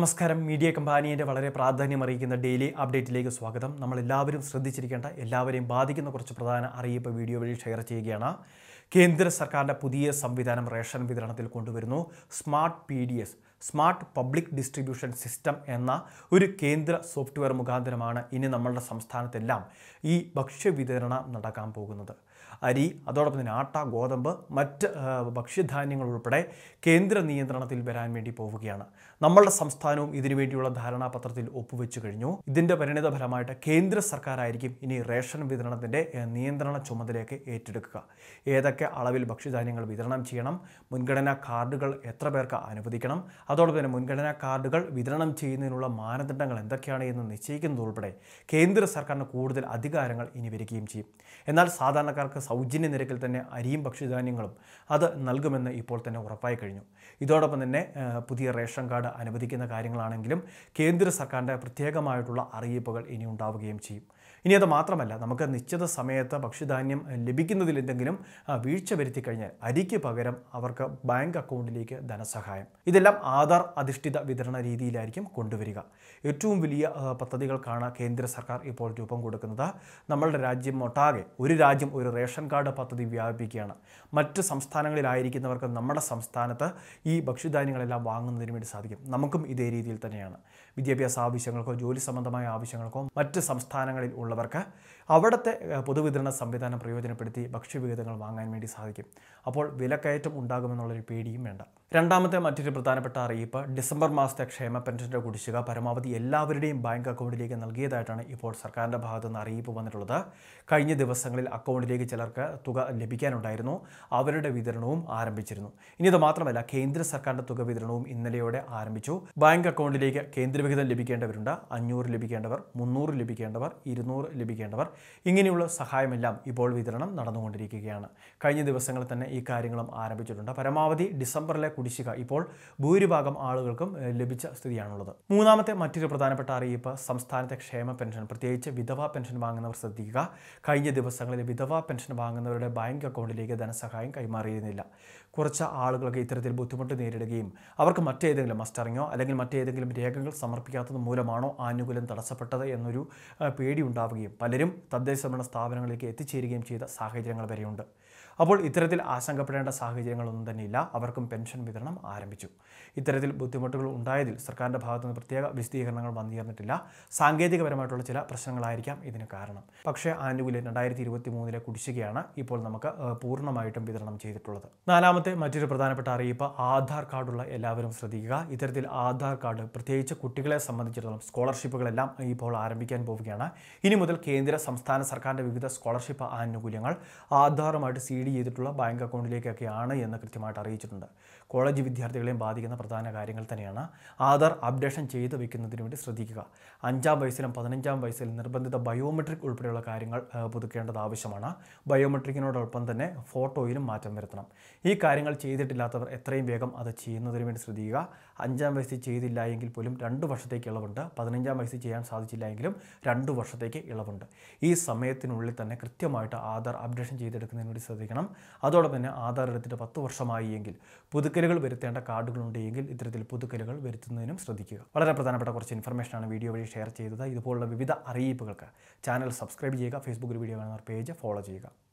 നമസ്കാരം. മീഡിയ കമ്പാനിയുടെ വളരെ പ്രാധാന്യമറിയിക്കുന്ന ഡെയിലി അപ്ഡേറ്റിലേക്ക് സ്വാഗതം. നമ്മളെല്ലാവരും ശ്രദ്ധിച്ചിരിക്കേണ്ട, എല്ലാവരെയും ബാധിക്കുന്ന കുറച്ച് പ്രധാന അറിയിപ്പ് വീഡിയോ വഴി ഷെയർ ചെയ്യുകയാണ്. കേന്ദ്ര സർക്കാരിൻ്റെ പുതിയ സംവിധാനം റേഷൻ വിതരണത്തിൽ കൊണ്ടുവരുന്നു. Smart PDS, smart public distribution system എന്ന ഒരു കേന്ദ്ര സോഫ്റ്റ്വെയർ മുഖാന്തരമാണ് ഇനി നമ്മളുടെ സംസ്ഥാനത്തെല്ലാം ഈ ഭക്ഷ്യവിതരണം നടക്കാൻ പോകുന്നത്. അരി, അതോടൊപ്പം തന്നെ ആട്ട, ഗോതമ്പ്, മറ്റ് ഭക്ഷ്യധാന്യങ്ങൾ ഉൾപ്പെടെ കേന്ദ്ര നിയന്ത്രണത്തിൽ വരാൻ വേണ്ടി പോവുകയാണ്. നമ്മളുടെ സംസ്ഥാനവും ഇതിനുവേണ്ടിയുള്ള ധാരണാപത്രത്തിൽ ഒപ്പുവെച്ചു കഴിഞ്ഞു. ഇതിൻ്റെ പരിണിത ഫലമായിട്ട് കേന്ദ്ര സർക്കാരായിരിക്കും ഇനി റേഷൻ വിതരണത്തിൻ്റെ നിയന്ത്രണ ചുമതലയൊക്കെ ഏറ്റെടുക്കുക. ഏതൊക്കെ അളവിൽ ഭക്ഷ്യധാന്യങ്ങൾ വിതരണം ചെയ്യണം, മുൻഗണനാ കാർഡുകൾ എത്ര പേർക്ക് അനുവദിക്കണം, അതോടൊപ്പം തന്നെ മുൻഗണനാ കാർഡുകൾ വിതരണം ചെയ്യുന്നതിനുള്ള മാനദണ്ഡങ്ങൾ എന്തൊക്കെയാണ് എന്ന് നിശ്ചയിക്കുന്നതുൾപ്പെടെ കേന്ദ്ര സർക്കാരിന് കൂടുതൽ അധികാരങ്ങൾ ഇനി വരികയും ചെയ്യും. എന്നാൽ സാധാരണക്കാർക്ക് സൗജന്യ നിരക്കിൽ തന്നെ അരിയും ഭക്ഷ്യധാന്യങ്ങളും അത് നൽകുമെന്ന് ഇപ്പോൾ തന്നെ ഉറപ്പായി കഴിഞ്ഞു. ഇതോടൊപ്പം തന്നെ പുതിയ റേഷൻ കാർഡ് അനുവദിക്കുന്ന കാര്യങ്ങളാണെങ്കിലും കേന്ദ്ര സർക്കാരിൻ്റെ പ്രത്യേകമായിട്ടുള്ള അറിയിപ്പുകൾ ഇനി ഉണ്ടാവുകയും ചെയ്യും. ഇനി അത് മാത്രമല്ല, നമുക്ക് നിശ്ചിത സമയത്ത് ഭക്ഷ്യധാന്യം ലഭിക്കുന്നതിൽ എന്തെങ്കിലും വീഴ്ച വരുത്തി കഴിഞ്ഞാൽ അരിക്ക് പകരം അവർക്ക് ബാങ്ക് അക്കൗണ്ടിലേക്ക് ധനസഹായം. ഇതെല്ലാം ആധാർ അധിഷ്ഠിത വിതരണ രീതിയിലായിരിക്കും കൊണ്ടുവരിക. ഏറ്റവും വലിയ പദ്ധതികൾക്കാണ് കേന്ദ്ര സർക്കാർ ഇപ്പോൾ രൂപം കൊടുക്കുന്നത്. നമ്മളുടെ രാജ്യം ഒട്ടാകെ ഒരു രാജ്യം ഒരു റേഷൻ കാർഡ് പദ്ധതി വ്യാപിപ്പിക്കുകയാണ്. മറ്റ് സംസ്ഥാനങ്ങളിലായിരിക്കുന്നവർക്ക് നമ്മുടെ സംസ്ഥാനത്ത് ഈ ഭക്ഷ്യധാന്യങ്ങളെല്ലാം വാങ്ങുന്നതിന് വേണ്ടി സാധിക്കും. നമുക്കും ഇതേ രീതിയിൽ തന്നെയാണ്. വിദ്യാഭ്യാസ ആവശ്യങ്ങൾക്കോ ജോലി സംബന്ധമായ ആവശ്യങ്ങൾക്കോ മറ്റ് സംസ്ഥാനങ്ങളിൽ ഉള്ളവർക്ക് അവിടുത്തെ പൊതുവിതരണ സംവിധാനം പ്രയോജനപ്പെടുത്തി ഭക്ഷ്യവിഹിതങ്ങൾ വാങ്ങാൻ വേണ്ടി സാധിക്കും. അപ്പോൾ വിലക്കയറ്റം ഉണ്ടാകുമെന്നുള്ളൊരു പേടിയും വേണ്ട. രണ്ടാമത്തെ മറ്റൊരു പ്രധാനപ്പെട്ട അറിയിപ്പ്, ഡിസംബർ മാസത്തെ ക്ഷേമ പെൻഷൻ്റെ കുടിശ്ശിക പരമാവധി എല്ലാവരുടെയും ബാങ്ക് അക്കൗണ്ടിലേക്ക് നൽകിയതായിട്ടാണ് ഇപ്പോൾ സർക്കാരിൻ്റെ ഭാഗത്തു നിന്ന് അറിയിപ്പ് വന്നിട്ടുള്ളത്. കഴിഞ്ഞ ദിവസങ്ങളിൽ അക്കൗണ്ടിലേക്ക് ചിലർക്ക് തുക ലഭിക്കാനുണ്ടായിരുന്നു. അവരുടെ വിതരണവും ആരംഭിച്ചിരുന്നു. ഇനി ഇത് മാത്രമല്ല, കേന്ദ്ര സർക്കാരിൻ്റെ തുക വിതരണവും ഇന്നലെയോടെ ആരംഭിച്ചു. ബാങ്ക് അക്കൗണ്ടിലേക്ക് കേന്ദ്രവിഹിതം ലഭിക്കേണ്ടവരുണ്ട്. 500 ലഭിക്കേണ്ടവർ, 300 ലഭിക്കേണ്ടവർ, 200 ലഭിക്കേണ്ടവർ, ഇങ്ങനെയുള്ള സഹായമെല്ലാം ഇപ്പോൾ വിതരണം നടന്നുകൊണ്ടിരിക്കുകയാണ്. കഴിഞ്ഞ ദിവസങ്ങളിൽ തന്നെ ഈ കാര്യങ്ങളും ആരംഭിച്ചിട്ടുണ്ട്. പരമാവധി ഡിസംബറിലെ കുടിശ്ശിക ഇപ്പോൾ ഭൂരിഭാഗം ആളുകൾക്കും ലഭിച്ച സ്ഥിതിയാണുള്ളത്. മൂന്നാമത്തെ മറ്റൊരു പ്രധാനപ്പെട്ട അറിയിപ്പ്, സംസ്ഥാനത്തെ ക്ഷേമ പെൻഷൻ, പ്രത്യേകിച്ച് വിധവാ പെൻഷൻ വാങ്ങുന്നവർ ശ്രദ്ധിക്കുക. കഴിഞ്ഞ ദിവസങ്ങളിൽ വിധവാ പെൻഷൻ വാങ്ങുന്നവരുടെ ബാങ്ക് അക്കൗണ്ടിലേക്ക് ധനസഹായം കൈമാറിയിരുന്നില്ല. കുറച്ച് ആളുകൾക്ക് ഇത്തരത്തിൽ ബുദ്ധിമുട്ട് നേരിടുകയും അവർക്ക് മറ്റേതെങ്കിലും മസ്റ്ററിങ്ങോ അല്ലെങ്കിൽ മറ്റേതെങ്കിലും രേഖകൾ സമർപ്പിക്കാത്തത് മൂലമാണോ ആനുകൂല്യം തടസ്സപ്പെട്ടത് എന്നൊരു പേടി ഉണ്ടാവുകയും പലരും തദ്ദേശ ഭരണ സ്ഥാപനങ്ങളിലേക്ക് എത്തിച്ചേരുകയും ചെയ്ത സാഹചര്യങ്ങൾ വരെയുണ്ട്. അപ്പോൾ ഇത്തരത്തിൽ ആശങ്കപ്പെടേണ്ട സാഹചര്യങ്ങളൊന്നും തന്നെയില്ല. അവർക്കും പെൻഷൻ വിതരണം ആരംഭിച്ചു. ഇത്തരത്തിൽ ബുദ്ധിമുട്ടുകൾ ഉണ്ടായതിൽ സർക്കാരിൻ്റെ ഭാഗത്തുനിന്ന് പ്രത്യേക വിശദീകരണങ്ങൾ വന്നിരുന്നിട്ടില്ല. സാങ്കേതികപരമായിട്ടുള്ള ചില പ്രശ്നങ്ങളായിരിക്കാം ഇതിന് കാരണം. പക്ഷേ ആനുകൂല്യം 2023 കുടിശ്ശികയാണ് ഇപ്പോൾ നമുക്ക് പൂർണ്ണമായിട്ടും വിതരണം ചെയ്തിട്ടുള്ളത്. നാലാമത്തെ മറ്റൊരു പ്രധാനപ്പെട്ട അറിയിപ്പ്, ആധാർ കാർഡുള്ള എല്ലാവരും ശ്രദ്ധിക്കുക. ഇത്തരത്തിൽ ആധാർ കാർഡ്, പ്രത്യേകിച്ച് കുട്ടികളെ സംബന്ധിച്ചിടത്തോളം സ്കോളർഷിപ്പുകളെല്ലാം ഇപ്പോൾ ആരംഭിക്കാൻ പോവുകയാണ്. ഇനി മുതൽ കേന്ദ്ര സംസ്ഥാന സർക്കാരിൻ്റെ വിവിധ സ്കോളർഷിപ്പ് ആനുകൂല്യങ്ങൾ ആധാറുമായിട്ട് CD ചെയ്തിട്ടുള്ള ബാങ്ക് അക്കൗണ്ടിലേക്കൊക്കെയാണ് എന്ന് കൃത്യമായിട്ട് അറിയിച്ചിട്ടുണ്ട്. കോളേജ് വിദ്യാർത്ഥികളെയും ബാധിക്കുന്ന പ്രധാന കാര്യങ്ങൾ തന്നെയാണ്. ആധാർ അപ്ഡേഷൻ ചെയ്ത് വെക്കുന്നതിന് വേണ്ടി ശ്രദ്ധിക്കുക. 5-ാം വയസ്സിലും 15-ാം വയസ്സിലും നിർബന്ധിത ബയോമെട്രിക് ഉൾപ്പെടെയുള്ള കാര്യങ്ങൾ പുതുക്കേണ്ടത് ആവശ്യമാണ്. ബയോമെട്രിക്കിനോടൊപ്പം തന്നെ ഫോട്ടോയിലും മാറ്റം വരുത്തണം. ഈ കാര്യങ്ങൾ ചെയ്തിട്ടില്ലാത്തവർ എത്രയും വേഗം അത് ചെയ്യുന്നതിന് വേണ്ടി ശ്രദ്ധിക്കുക. 5-ാം വയസ്സിൽ ചെയ്തില്ല എങ്കിൽ പോലും 2 വർഷത്തേക്ക് ഇളവുണ്ട്. 15-ാം വയസ്സിൽ ചെയ്യാൻ സാധിച്ചില്ല എങ്കിലും 2 വർഷത്തേക്ക് ഇളവുണ്ട്. ഈ സമയത്തിനുള്ളിൽ തന്നെ കൃത്യമായിട്ട് ആധാർ അപ്ഡേഷൻ ചെയ്തെടുക്കുന്നതിന് വേണ്ടി ശ്രദ്ധിക്കണം. അതോടൊപ്പം തന്നെ ആധാർ എടുത്തിട്ട് 10 വർഷമായി എങ്കിൽ പുതുക്കലുകൾ വരുത്തേണ്ട കാർഡുകളുണ്ടെങ്കിൽ ഇത്തരത്തിൽ പുതുക്കലുകൾ വരുത്തുന്നതിനും ശ്രദ്ധിക്കുക. വളരെ പ്രധാനപ്പെട്ട കുറച്ച് ഇൻഫർമേഷനാണ് വീഡിയോ വഴി ഷെയർ ചെയ്തത്. ഇതുപോലുള്ള വിവിധ അറിയിപ്പുകൾക്ക് ചാനൽ സബ്സ്ക്രൈബ് ചെയ്യുക. ഫേസ്ബുക്കിൽ വീഡിയോ കാണുന്നവർ പേജ് ഫോളോ ചെയ്യുക.